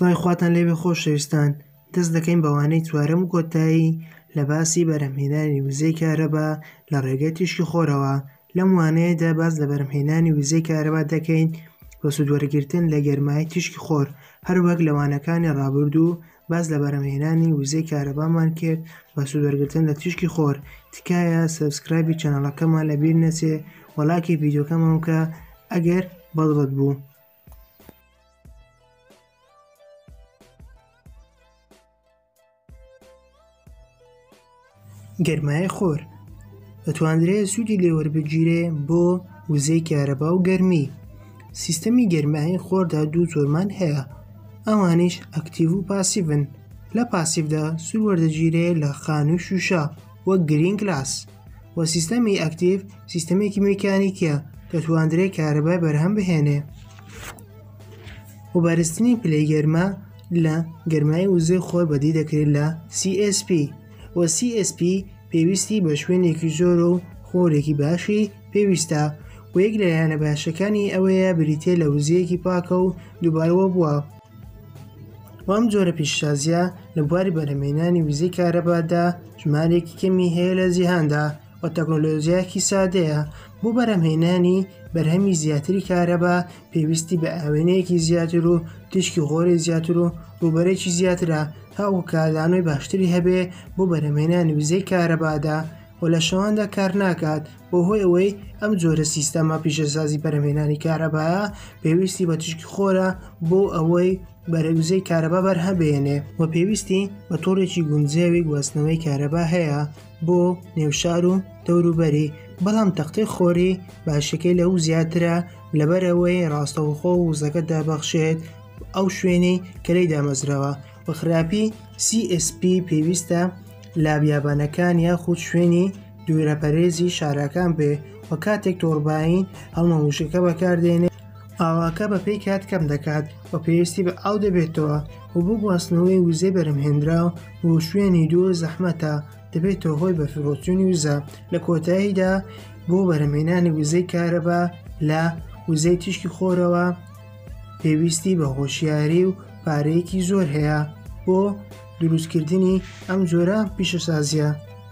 سڵای خواتان لێبێ خۆشەویستان، دەست دەکەین بەوانەی چوارەم و کۆتایی لە باسی بەرهەمهێنانی وزەی کارەبا لە ڕێگەی تیشکی خۆرەوە. لەم وانەیەدا باس لە بەرهەمهێنانی وزەی کارەبا دەکەین بە سوودوەرگرتن لە گەرمایی تیشکی خۆر. هەروەک لەوانەکانی ڕابردوو باس لە بەرهەمهێنانی وزەی کارەبامان کرد بە سوودوەرگرتن لە تیشکی خۆر. تکایە سەبسکرایبی چەنەڵەکەمان لەبیر نەچێ، وەڵاکی ڤیدیۆکەمان بکە ئەگەر بەڵبت بوو. گەرمایە خۆر دەتوانرێت سوودی لێوەربگیرێ بۆ وزەی کارەبا و گەرمی. سیستەمی گەرمایی خۆردا دوو جۆرمان هەیە، ئەوانیش ئەکتیڤ و پاسیڤن. لە پاسیڤدا سوود وەردەگیرێ لە خان و شوشە وەک گرین گلاس، و سیستەمی ئەکتیڤ سیستەمێکی میکانیکیە دەتوانرێت کارەبای بەرهەم بهێنێ. وەبارستنی پلەی گەرما لە گەرمایی وزەی خۆر بەدی دەکرێت لە CSP، و CSP پێویستی بە شوێنێکی زۆر و خۆرێکی باشی پێویستە، و یەک لە لایەنە باشەکانی ئەوەیە بریتێ لە وزەیەکی پاکە و دووبارەوە بووە. وام جۆرە پیشسازیە لە بواری بەرهەمهێنانی وزەی کارەبادا ژمارێکی کەمی هەیە لە جیهاندا، و تەکنۆلۆژیایەکی سادەیە. بۆ بەرهەمهێنانی بەرهەمی زیاتری کارەبا پێویستی بە ئاوێنەیەکی زیاتر و تیشکی خۆری زیاتر و ڕووبەرێکی زیاترە تاوە کاردانەوەی باشتری هەبێ بۆ بەرهەمهێنانی وزەی کارەبادا، و لە شەواندا کار ناکات. بۆ هۆی ئەوەی ئەم جۆرە سیستەمە پیشەسازی بەرهەمهێنانی کارەبایە پێویستی بە تیشکی خۆرە بۆ ئەوەی وزەی کارەبا بەرهەمبێنێ، و پێویستی بە تۆڕێکی گونجاوی گواستنەوەی کارەبا هەیە بۆ نێوشار و دەوروبەری. بەڵام تەختەی خۆری باشەکەی لەو زیاترە لەبەرەوەی ڕاستەوخۆ و وزەکە دابەخشێت ئەو شوێنەی کە لێی دامەزراوە. بە خراپی CSP پێویستە لە بیابانەکان یاخود شوێنی دوورەپەرێزی شارەکان بێ، و کاتێک تۆڕباین هەڵمەوشەکە بەکاردێنێ ئاواکە بەپێی کات کەم دەکات و پێویستی بە ئاو دەبێتەوە، و بۆ گواستنەوەی وزەی بەرهەمهێنراو بۆ شوێنی دوور زەحمەتە، دەبێتەوە هۆی بەفیڕۆچوونی وزە. لە کۆتاییدا بۆ بەرهەمهێنانی وزەی کارەبا لە وزەی تیشکی خۆرەوە پێویستی بە هۆشیاری و پارەیەکی زۆر هەیە بۆ دروستکردنی ئەم جۆرە پیشەسازیە.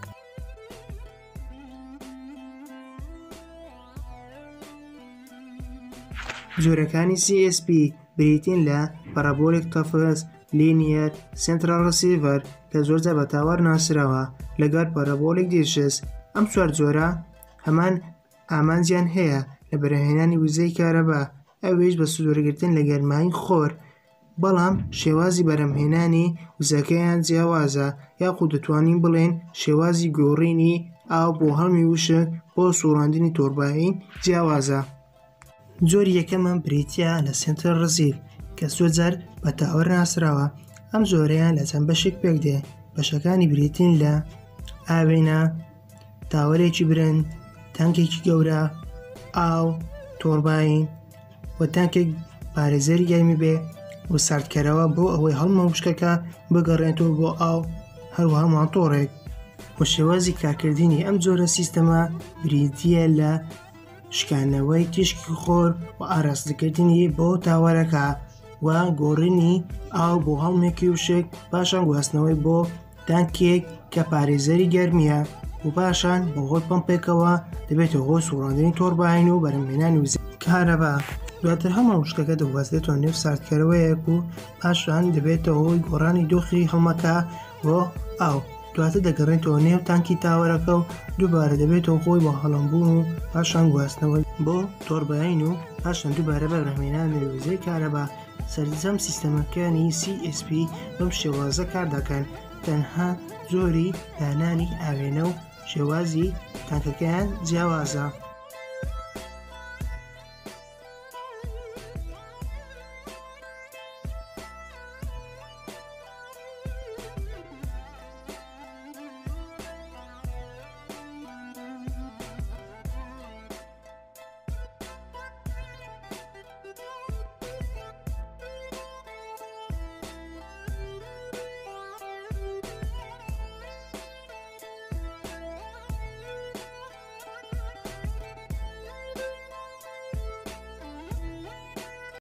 جۆرەکانی CSP بریتین لە پەرابۆلیک تەفز، لینیەر، سنترال ڕسیڤەر کە زۆرجار بە تاوار ناسراوە لەگەڵ پەرابۆلیک دیشز. ئەم چوار جۆرە هەمان ئامانجیان هەیە لە بەرهەمهێنانی وزەی کارەبا، ئەویش بە سوودوەرگرتن لە گەرمایی خۆر، بەڵام شێوازی بەرهەمهێنانی وزەکەیان جیاوازە، یاخود دەتوانین بڵێن شێوازی گۆڕینی ئاو بۆ هەڵمی وشک بۆ سوڕاندنی تۆڕبایی جیاوازە. جۆری یەکەمم بریتیە لە سنترال ڕسیڤ کە زۆرجار بە تاوەر ناسراوە. ئەم جۆرەیان لە چەند بەشێک پێک دێ. بەشەکانی بریتین لە ئاوێنە، تاوەرێکی برن، تانکێکی گەورە، ئاو، تۆڕباین، و تانکێک پارێزەری گەرمی بێ و ساردکەرەوە بۆ ئەوەی هەڵمەوشکەکە بگەڕێنەوە بۆ ئاو، هەروەها ماتۆڕێک. و شێوازی کارکردنی ئەم جۆرە سیستەمە بریتیە لە شکاندنەوەی تیشکی خۆر و ئاراستەکردنی بۆ تاوەرەکە، و گۆڕینی ئاو بۆ هەڵمێکی وشک، پاشان گواستنەوەی بۆ تانکێک کە پارێزەری گەرمیە، و پاشان بۆ هۆی پەمپێکەوە دەبێتەوە هۆی سوڕاندنی تۆڕباین و بەرهەمهێنانی وزەی کارەبا. دواتر هەڵمەوشکەکە دەگواستێتەوە نێو ساردکەرەوەیەک، و پاشان دەبێتەوە هۆی گۆڕانی دۆخی هەڵمەکە بۆ ئاو. دواتر دەگەڕێتەوە نێو تانکی تاوەرەکە، و دووبارە دەبێتەوە خۆی بە هەڵمبوون و پاشان گواستنەوەی بۆ تۆڕباین، و پاشان دووبارە بەرهەمهێنانی وزەی کارەبا. سەرنجام سیستەمەکانی CSP بەم شێوازە کار دەکەن، تەنها زۆری دانانی ئاوێنە و شێوازی تانکەکەیان جیاوازە.